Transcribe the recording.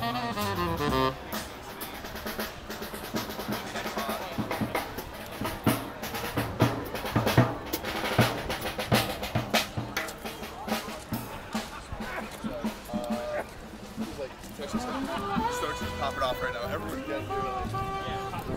Starts to pop it off right now. Everyone's getting